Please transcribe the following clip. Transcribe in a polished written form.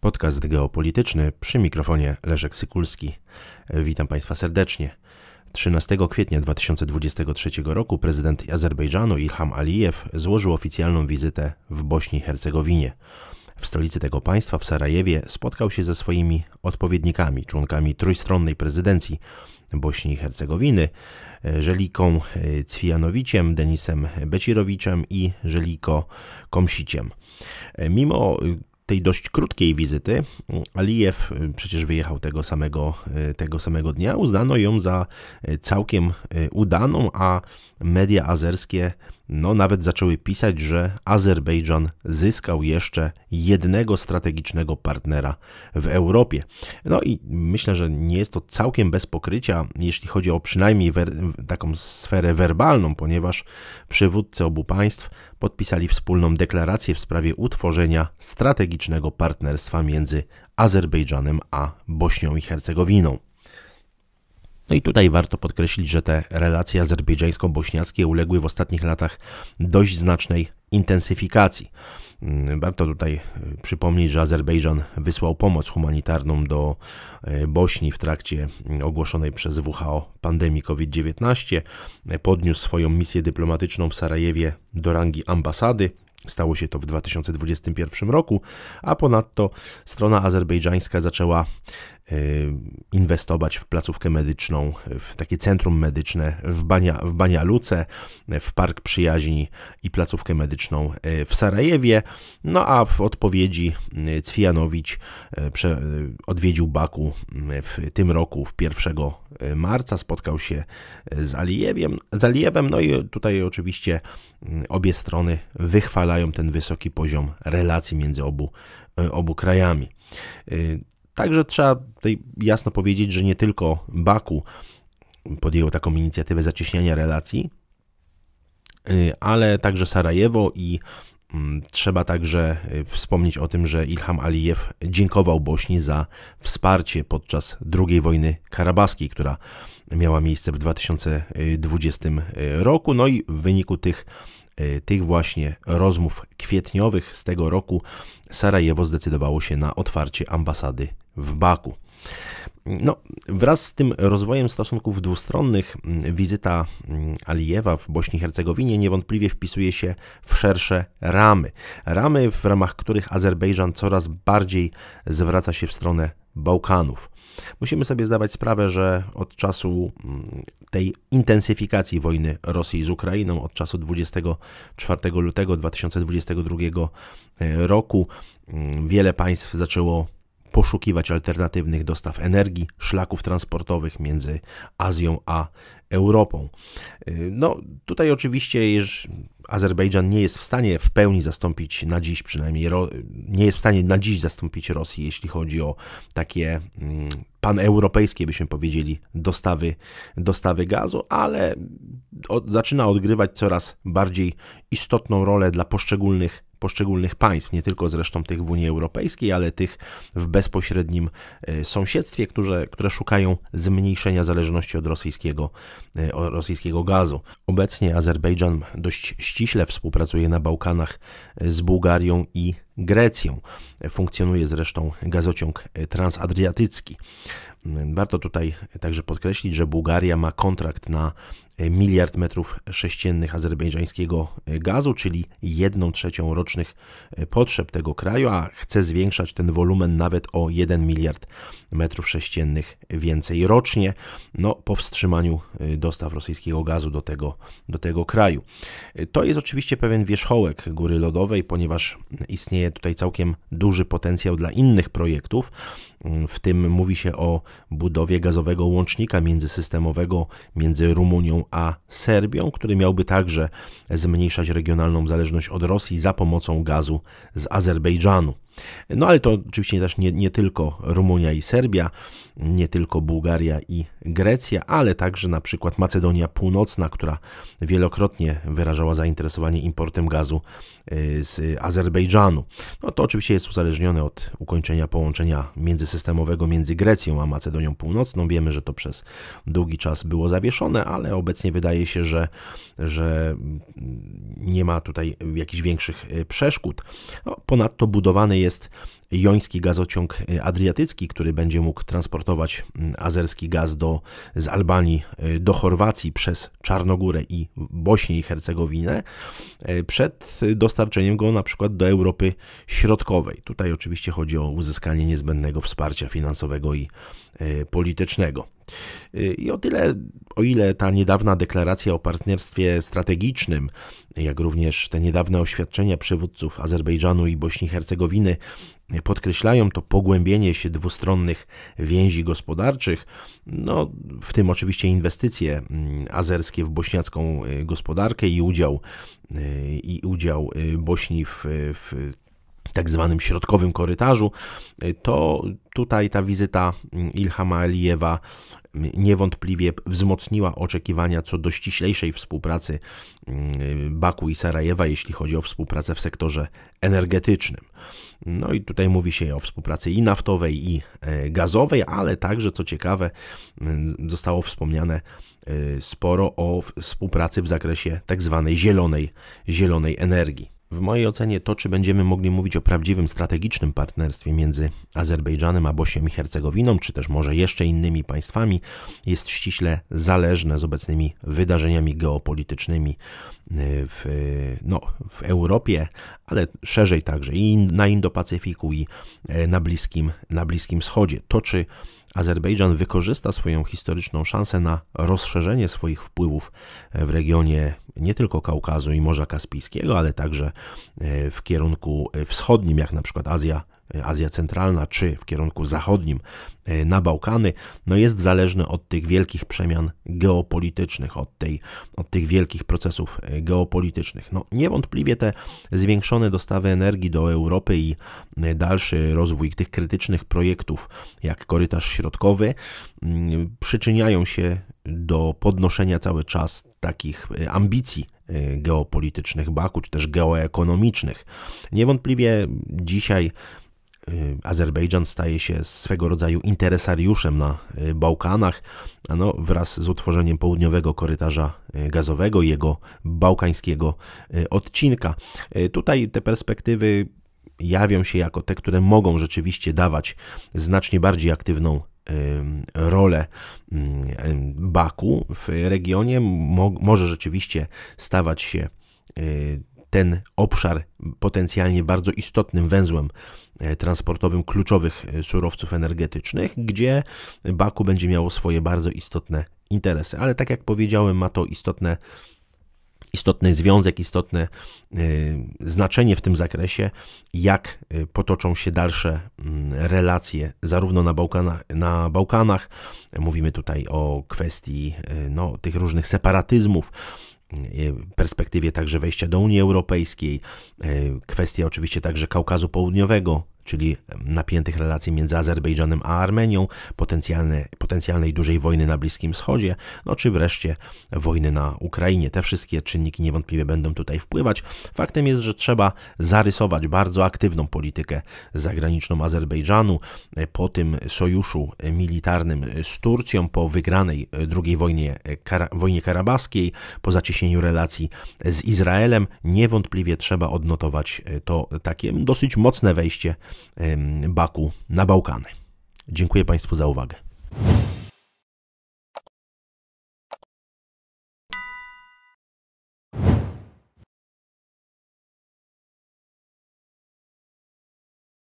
Podcast geopolityczny, przy mikrofonie Leszek Sykulski. Witam Państwa serdecznie. 13 kwietnia 2023 roku prezydent Azerbejdżanu Ilham Alijew złożył oficjalną wizytę w Bośni i Hercegowinie. W stolicy tego państwa, w Sarajewie, spotkał się ze swoimi odpowiednikami, członkami trójstronnej prezydencji Bośni i Hercegowiny, Żeliką Cvijanowiciem, Denisem Becirowiczem i Żeliko Komsiciem. Mimo tej dość krótkiej wizyty Alijew przecież wyjechał tego samego dnia. Uznano ją za całkiem udaną, a media azerskie nawet zaczęły pisać, że Azerbejdżan zyskał jeszcze jednego strategicznego partnera w Europie. I myślę, że nie jest to całkiem bez pokrycia, jeśli chodzi o przynajmniej taką sferę werbalną, ponieważ przywódcy obu państw podpisali wspólną deklarację w sprawie utworzenia strategicznego partnerstwa między Azerbejdżanem a Bośnią i Hercegowiną. I tutaj warto podkreślić, że te relacje azerbejdżańsko-bośniackie uległy w ostatnich latach dość znacznej intensyfikacji. Warto tutaj przypomnieć, że Azerbejdżan wysłał pomoc humanitarną do Bośni w trakcie ogłoszonej przez WHO pandemii COVID-19, podniósł swoją misję dyplomatyczną w Sarajewie do rangi ambasady. Stało się to w 2021 roku, a ponadto strona azerbejdżańska zaczęła inwestować w placówkę medyczną, w takie centrum medyczne w Banja Luce, w Park Przyjaźni i placówkę medyczną w Sarajewie. A w odpowiedzi Cvijanowicz odwiedził Baku w tym roku, 1 marca, spotkał się z Alijewem. I tutaj oczywiście obie strony wychwalają ten wysoki poziom relacji między obu krajami. Także trzeba tutaj jasno powiedzieć, że nie tylko Baku podjęło taką inicjatywę zacieśniania relacji, ale także Sarajewo i trzeba także wspomnieć o tym, że Ilham Alijew dziękował Bośni za wsparcie podczas II wojny karabaskiej, która miała miejsce w 2020 roku. I w wyniku tych właśnie rozmów kwietniowych z tego roku Sarajewo zdecydowało się na otwarcie ambasady w Baku. Wraz z tym rozwojem stosunków dwustronnych wizyta Alijewa w Bośni i Hercegowinie niewątpliwie wpisuje się w szersze ramy, w ramach których Azerbejdżan coraz bardziej zwraca się w stronę Bałkanów. Musimy sobie zdawać sprawę, że od czasu tej intensyfikacji wojny Rosji z Ukrainą, od czasu 24 lutego 2022 roku, wiele państw zaczęło poszukiwać alternatywnych dostaw energii, szlaków transportowych między Azją a Europą. Tutaj oczywiście Azerbejdżan nie jest w stanie w pełni zastąpić na dziś przynajmniej, nie jest w stanie na dziś zastąpić Rosji, jeśli chodzi o takie paneuropejskie, byśmy powiedzieli, dostawy gazu, ale zaczyna odgrywać coraz bardziej istotną rolę dla poszczególnych państw, nie tylko zresztą tych w Unii Europejskiej, ale tych w bezpośrednim sąsiedztwie, które szukają zmniejszenia zależności od rosyjskiego gazu. Obecnie Azerbejdżan dość ściśle współpracuje na Bałkanach z Bułgarią i Grecją. Funkcjonuje zresztą gazociąg transadriatycki. Warto tutaj także podkreślić, że Bułgaria ma kontrakt na 1 miliard metrów sześciennych azerbejdżańskiego gazu, czyli 1/3 rocznych potrzeb tego kraju, a chce zwiększać ten wolumen nawet o 1 miliard metrów sześciennych więcej rocznie, po wstrzymaniu dostaw rosyjskiego gazu do tego kraju. To jest oczywiście pewien wierzchołek góry lodowej, ponieważ istnieje tutaj całkiem duży potencjał dla innych projektów. W tym mówi się o budowie gazowego łącznika międzysystemowego między Rumunią a Serbią, który miałby także zmniejszać regionalną zależność od Rosji za pomocą gazu z Azerbejdżanu. Ale to oczywiście też nie tylko Rumunia i Serbia, nie tylko Bułgaria i Grecja, ale także na przykład Macedonia Północna, która wielokrotnie wyrażała zainteresowanie importem gazu z Azerbejdżanu. To oczywiście jest uzależnione od ukończenia połączenia międzysystemowego między Grecją a Macedonią Północną. Wiemy, że to przez długi czas było zawieszone, ale obecnie wydaje się, że nie ma tutaj jakichś większych przeszkód. Ponadto budowany jest joński gazociąg adriatycki, który będzie mógł transportować azerski gaz z Albanii do Chorwacji przez Czarnogórę i Bośnię i Hercegowinę przed dostarczeniem go na przykład do Europy Środkowej. Tutaj oczywiście chodzi o uzyskanie niezbędnego wsparcia finansowego i politycznego. I o ile ta niedawna deklaracja o partnerstwie strategicznym, jak również te niedawne oświadczenia przywódców Azerbejdżanu i Bośni i Hercegowiny podkreślają to pogłębienie się dwustronnych więzi gospodarczych, no, w tym oczywiście inwestycje azerskie w bośniacką gospodarkę i udział Bośni w tak zwanym środkowym korytarzu, to tutaj ta wizyta Ilhama Alijewa niewątpliwie wzmocniła oczekiwania co do ściślejszej współpracy Baku i Sarajewa, jeśli chodzi o współpracę w sektorze energetycznym. No i tutaj mówi się o współpracy i naftowej, i gazowej, ale także, co ciekawe, zostało wspomniane sporo o współpracy w zakresie tak zwanej zielonej energii. W mojej ocenie to, czy będziemy mogli mówić o prawdziwym strategicznym partnerstwie między Azerbejdżanem a Bośnią i Hercegowiną, czy też może jeszcze innymi państwami, jest ściśle zależne z obecnymi wydarzeniami geopolitycznymi w Europie, ale szerzej także i na Indo-Pacyfiku, i na Bliskim Wschodzie. To, czy Azerbejdżan wykorzysta swoją historyczną szansę na rozszerzenie swoich wpływów w regionie nie tylko Kaukazu i Morza Kaspijskiego, ale także w kierunku wschodnim, jak na przykład Azja Centralna, czy w kierunku zachodnim na Bałkany, no jest zależny od tych wielkich przemian geopolitycznych, od tych wielkich procesów geopolitycznych. No, niewątpliwie te zwiększone dostawy energii do Europy i dalszy rozwój tych krytycznych projektów, jak korytarz środkowy, przyczyniają się do podnoszenia cały czas takich ambicji geopolitycznych Baku, czy też geoekonomicznych. Niewątpliwie dzisiaj Azerbejdżan staje się swego rodzaju interesariuszem na Bałkanach, wraz z utworzeniem południowego korytarza gazowego i jego bałkańskiego odcinka. Tutaj te perspektywy jawią się jako te, które mogą rzeczywiście dawać znacznie bardziej aktywną rolę Baku w regionie. Może rzeczywiście stawać się ten obszar potencjalnie bardzo istotnym węzłem transportowym kluczowych surowców energetycznych, gdzie Baku będzie miało swoje bardzo istotne interesy. Ale tak jak powiedziałem, ma to istotny związek, istotne znaczenie w tym zakresie, jak potoczą się dalsze relacje zarówno na Bałkanach. Mówimy tutaj o kwestii tych różnych separatyzmów, perspektywie także wejścia do Unii Europejskiej, kwestia oczywiście także Kaukazu Południowego, czyli napiętych relacji między Azerbejdżanem a Armenią, potencjalnej dużej wojny na Bliskim Wschodzie, czy wreszcie wojny na Ukrainie. Te wszystkie czynniki niewątpliwie będą tutaj wpływać. Faktem jest, że trzeba zarysować bardzo aktywną politykę zagraniczną Azerbejdżanu po tym sojuszu militarnym z Turcją, po wygranej II wojnie karabaskiej, po zacieśnieniu relacji z Izraelem. Niewątpliwie trzeba odnotować to takie dosyć mocne wejście Baku na Bałkany. Dziękuję Państwu za uwagę.